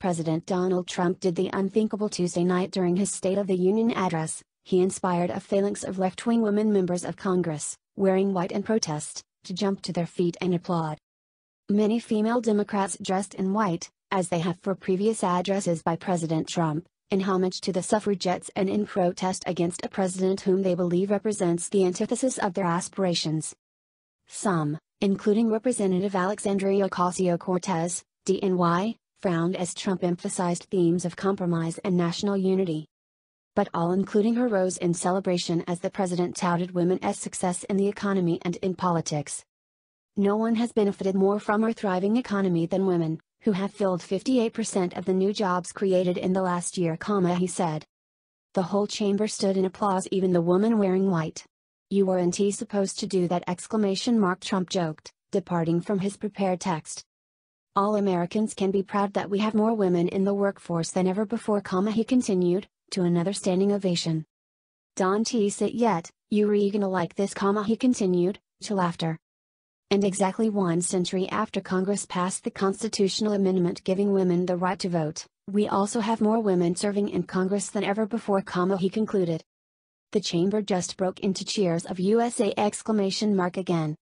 President Donald Trump did the unthinkable Tuesday night during his State of the Union address. He inspired a phalanx of left-wing women members of Congress, wearing white in protest, to jump to their feet and applaud. Many female Democrats dressed in white, as they have for previous addresses by President Trump, in homage to the suffragettes and in protest against a president whom they believe represents the antithesis of their aspirations. Some, including Representative Alexandria Ocasio-Cortez, DNY, frowned as Trump emphasized themes of compromise and national unity. But all, including her, rose in celebration as the president touted women's success in the economy and in politics. No one has benefited more from our thriving economy than women, who have filled 58% of the new jobs created in the last year, he said. The whole chamber stood in applause, even the woman wearing white. "You weren't supposed to do that!" Trump joked, departing from his prepared text. "All Americans can be proud that we have more women in the workforce than ever before," he continued, to another standing ovation. "Don't sit yet, you're gonna like this," he continued, to laughter. And exactly 1 century after Congress passed the constitutional amendment giving women the right to vote, we also have more women serving in Congress than ever before, he concluded. The chamber just broke into cheers of USA! Again.